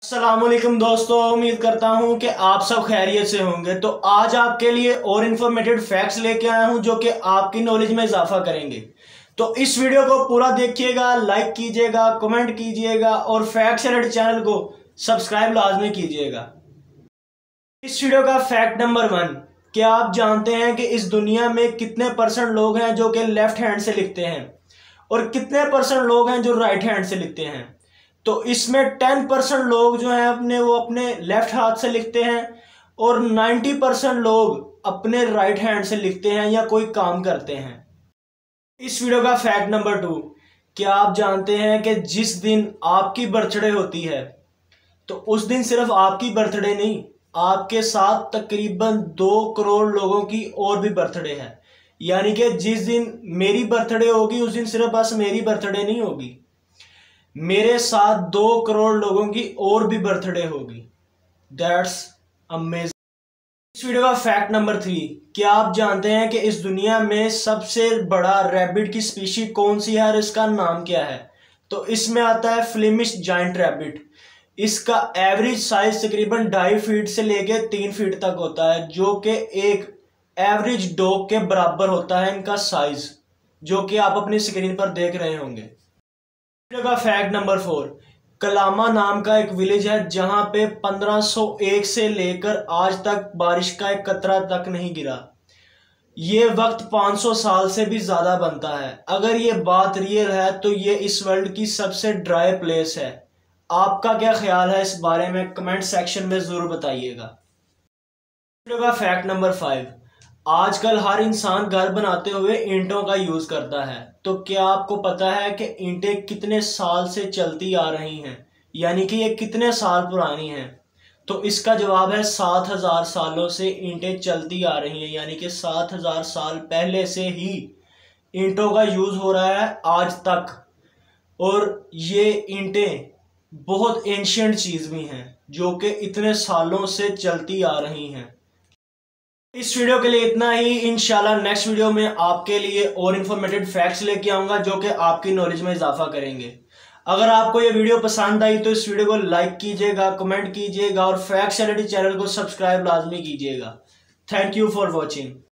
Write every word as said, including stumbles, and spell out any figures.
अस्सलामुअलैकुम दोस्तों, उम्मीद करता हूं कि आप सब खैरियत से होंगे। तो आज आपके लिए और इन्फॉर्मेटिव फैक्ट्स लेके आया हूं जो कि आपकी नॉलेज में इजाफा करेंगे। तो इस वीडियो को पूरा देखिएगा, लाइक कीजिएगा, कमेंट कीजिएगा और फैक्ट्स एलर्ट चैनल को सब्सक्राइब लाजमी कीजिएगा। इस वीडियो का फैक्ट नंबर वन, क्या आप जानते हैं कि इस दुनिया में कितने परसेंट लोग हैं जो कि लेफ्ट हैंड से लिखते हैं और कितने परसेंट लोग हैं जो राइट हैंड से लिखते हैं? तो इसमें टेन परसेंट लोग जो हैं अपने वो अपने लेफ्ट हाथ से लिखते हैं और नाइन्टी परसेंट लोग अपने राइट हैंड से लिखते हैं या कोई काम करते हैं। इस वीडियो का फैक्ट नंबर टू, क्या आप जानते हैं कि जिस दिन आपकी बर्थडे होती है तो उस दिन सिर्फ आपकी बर्थडे नहीं, आपके साथ तकरीबन दो करोड़ लोगों की और भी बर्थडे है। यानी कि जिस दिन मेरी बर्थडे होगी उस दिन सिर्फ बस मेरी बर्थडे नहीं होगी, मेरे साथ दो करोड़ लोगों की और भी बर्थडे होगी। That's amazing. इस वीडियो का फैक्ट नंबर थ्री, क्या आप जानते हैं कि इस दुनिया में सबसे बड़ा रैबिट की स्पीशी कौन सी है और इसका नाम क्या है? तो इसमें आता है फ्लेमिश जायंट रैबिट। इसका एवरेज साइज तकरीबन ढाई फीट से लेके तीन फीट तक होता है, जो कि एक एवरेज डॉग के बराबर होता है इनका साइज, जो कि आप अपनी स्क्रीन पर देख रहे होंगे। का फैक्ट नंबर फोर, कलामा नाम का एक विलेज है जहां पे पंद्रह सौ एक से लेकर आज तक बारिश का एक कतरा तक नहीं गिरा। ये वक्त पाँच सौ साल से भी ज्यादा बनता है। अगर ये बात रियल है तो ये इस वर्ल्ड की सबसे ड्राई प्लेस है। आपका क्या ख्याल है इस बारे में? कमेंट सेक्शन में जरूर बताइएगा। का फैक्ट नंबर फाइव, आजकल हर इंसान घर बनाते हुए ईंटों का यूज करता है। तो क्या आपको पता है कि ईंटें कितने साल से चलती आ रही हैं, यानी कि ये कितने साल पुरानी हैं? तो इसका जवाब है सात हजार सालों से ईंटें चलती आ रही हैं, यानी कि सात हजार साल पहले से ही ईंटों का यूज हो रहा है आज तक। और ये ईंटें बहुत एंशियंट चीज भी हैं जो कि इतने सालों से चलती आ रही हैं। इस वीडियो के लिए इतना ही। इंशाल्लाह नेक्स्ट वीडियो में आपके लिए और इन्फॉर्मेटिव फैक्ट्स लेके आऊंगा जो कि आपकी नॉलेज में इजाफा करेंगे। अगर आपको ये वीडियो पसंद आई तो इस वीडियो को लाइक कीजिएगा, कमेंट कीजिएगा और फैक्ट्स एलईडी चैनल को सब्सक्राइब लाजमी कीजिएगा। Thank you for watching.